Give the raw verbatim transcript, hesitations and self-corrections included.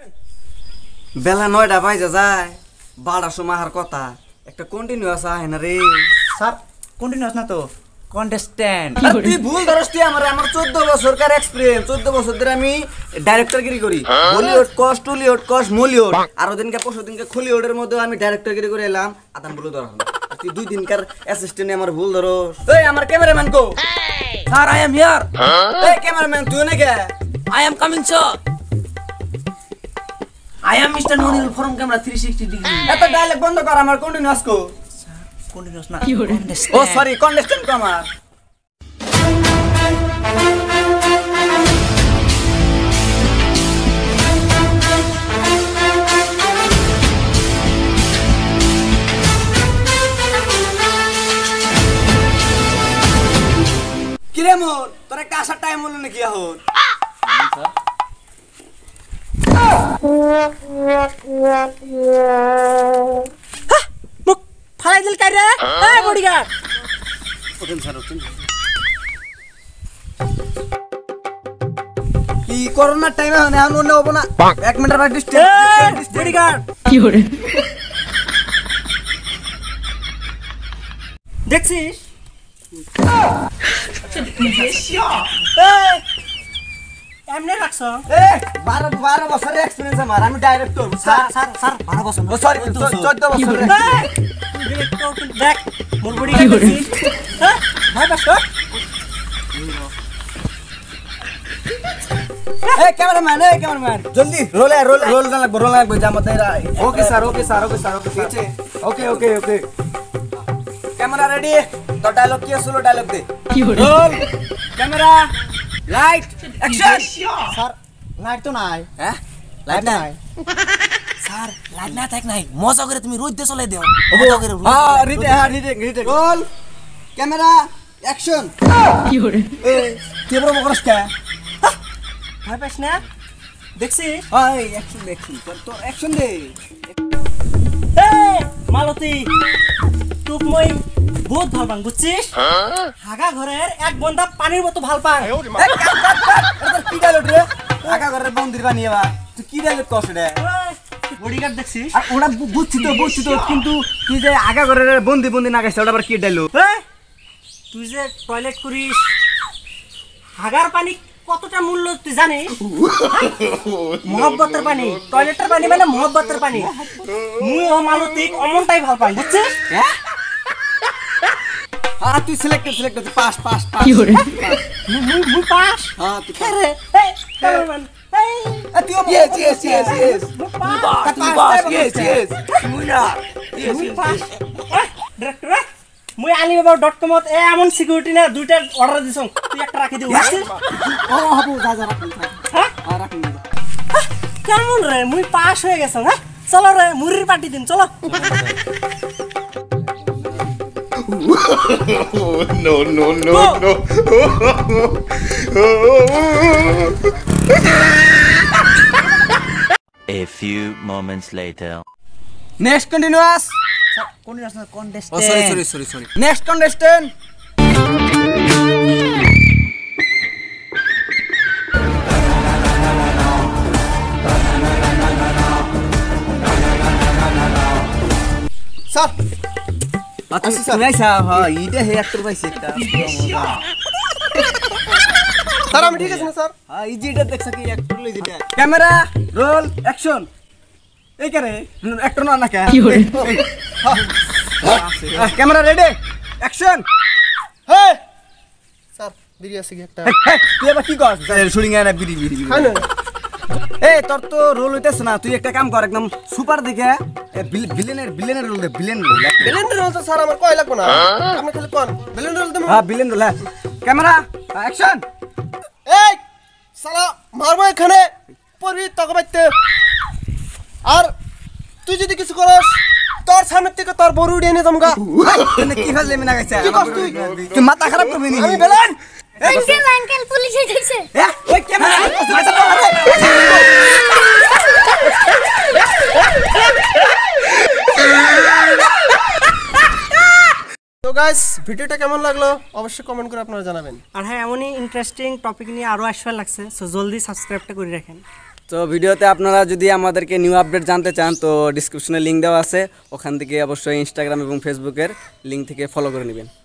বেলা নয়টা বাজে যায় বারোটার সময় আর কথা একটা কন্টিনিউয়াস আহে না রে স্যার কন্টিনিউয়াস না তো কন্টেস্ট্যান্ট তুই ভুল ধরস তুই আমার আমার চোদ্দ বছরকার এক্সপিরিয়েন্স চোদ্দ বছর ধরে আমি ডাইরেক্টরগিরি করি বলিউড কস টলিউড কস মলিউড আর দিনকে পরশু দিনকে খলিউডের মধ্যে আমি ডাইরেক্টরগিরি করে এলাম আদান বলে ধরা তুই দুই দিনকার অ্যাসিস্ট্যান্ট আমার ভুল ধরস এই আমার ক্যামেরাম্যান কো Sir, I am here. এই ক্যামেরাম্যান তুই নাকি I am coming, sir. I am Mister Nonil from camera three sixty degree. এত ডায়লগ বন্ধ কর আমার কন্টিনিউয়াস কো কন্টিনিউয়াস না ও সরি কন্টেস্ট্যান্ট কো আমার কিরে মোর তোর একটা আসার টাইম হলো নাকি এখন মুখ ফালাই দিল কাই রে এই বডিগার্ড ওঠেন স্যার ওঠেন কি করোনার টাইমে এখন এখন অন্য হবো না এক মিনিটের বাদ ডিস্টেন্স বডিগার্ড কি করে দেখছিস এমনি রাখছ এ বারো বারো বছরের এক্সপিরিয়েন্স আমার আমি ডাইরেক্টর স্যার স্যার স্যার বারো বছর ও সরি চোদ্দ বছর দেখ মোর বডিগার্ড দেখছিস হ্যাঁ ভাই বাস কর এ ক্যামেরাম্যান এ ক্যামেরাম্যান জলদি রোল রোল রোল না লাগবে রোল লাগবে জামাত এরা okay sir okay sir okay sir okay পিছে okay okay okay camera ready তো ডায়লগ কি আসলো ডায়লগ দে roll camera light action sir light তো নাই হ্যাঁ লাইট নাই স্যার লাইট না থাক নাই মজা করে তুমি রোদ দিয়ে চলে দাও হ্যাঁ রিটে হ্যাঁ রিটে রিটে রোল ক্যামেরা অ্যাকশন কি করে এ তুই বড় মকরস কে ভাই পাস না দেখছিস হাই অ্যাকশন দেখি তো তো অ্যাকশন দে এ মালতী তুপ মই বহুত ভাল পাং বুঝছিস হাগা ঘরের এক বন্ধা পানির মতো ভাল পাং কি ডায়লগ রে আগা ঘরের মন্দির বানিয়ে বা তুই কি ডায়লগ কস রে বডিগার্ড দেখছিস আর ওরা বুঝছি তো বুঝছি তো কিন্তু তুই যে আগা ঘরের বন্দি বন্দি না গেছে ওটা আবার কি ডায়লগ তুই যে টয়লেট করিস হাগার পানি কতটা মূল্য তুই জানিস মহব্বতের পানি টয়লেটের পানি মানে মহব্বতের পানি মুই ও মালতী অমনটাই ভাল পাই বুঝছিস হ্যাঁ হ্যাঁ তুই selected selected pass pass pass কি করে মুই মুই পাস হ্যাঁ তুই আরে এই ক্যামেরাম্যান এই তুই ইয়েস ইয়েস ইয়েস ইয়েস মুই পাস তুই পাস ইয়েস ইয়েস তুই না মুই পাস ডাইরেক্টর মুই আলিবাবা ডট কম এ এমন সিকিউরিটি না দুইটা অর্ডার দিছং তুই একটা রাখি দিও বুঝছিস ও হাবু যা যা রাখ হ্যাঁ হ্যাঁ রাখ কেমন রে মুই পাস হয়ে গেছ হ্যাঁ চলো রে মুড়ির পার্টি দিন চলো no, no, no, no. A few moments later. Next continuous continuous না ও contestant sorry sorry sorry sorry next contestant sir আচ্ছা স্যার নাইসা হ্যাঁ এইটা হে অ্যাক্টর পাইছে একটা স্যার আমি ঠিক আছে না স্যার হ্যাঁ এই যেটা দেখছ কি অ্যাক্টর লই যেটা ক্যামেরা রোল অ্যাকশন এই করে অ্যাক্টর না না কে কি করে ক্যামেরা রেডি অ্যাকশন হে স্যার বিড়ি আছে কি একটা তুই এবার কি কর শুটিং এ না বিড়ি বিড়ি হ্যাঁ না এই তোর তো রোল হইতেছে না তুই একটা কাম কর একদম সুপার দেখে ভিলেনের ভিলেনের রোল দে ভিলেন রোল ব্লেন্ডার রোল তো স্যার আমার কয় লাগবে না আপনি খালি কোন ব্লেন্ডার রোল দেব হ্যাঁ ভিলেন রোল ক্যামেরা অ্যাকশন এই সালা মারবো এখানে পড়বি তোকে বাইতে আর তুই যদি কিছু করস তোর সামনে থেকে তোর বড় উড়িয়ে নিয়ে যামগা তুই কি ফেললে মিনা গেছে কি করছ তুই তুই মাথা খারাপ করবি নি আমি বেলেন আঙ্কেল আঙ্কেল পুলিশ এসেছে হ্যাঁ ওই ক্যামেরা তো গাইস ভিডিওটা কেমন লাগলো অবশ্যই কমেন্ট করে আপনারা জানাবেন আর হ্যাঁ এমনই ইন্টারেস্টিং টপিক নিয়ে আরো আসবার লাগছে সো জলদি সাবস্ক্রাইবটা করে রাখেন তো ভিডিওতে আপনারা যদি আমাদেরকে নিউ আপডেট জানতে চান তো ডিসক্রিপশনে লিঙ্ক দেওয়া আছে, ওখান থেকে অবশ্যই ইনস্টাগ্রাম এবং ফেসবুকের লিঙ্ক থেকে ফলো করে নেবেন।